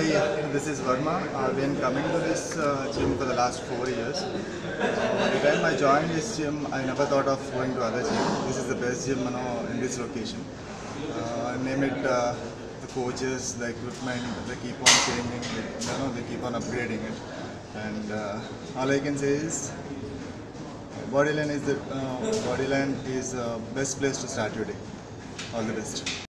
this is Verma. I've been coming to this gym for the last 4 years. The time I joined this gym, I never thought of going to other gym. This is the best gym in this location. Name it the coaches, the equipment, they keep on changing, they keep on upgrading it. And all I can say is Bodyline is the best place to start your day. All the best.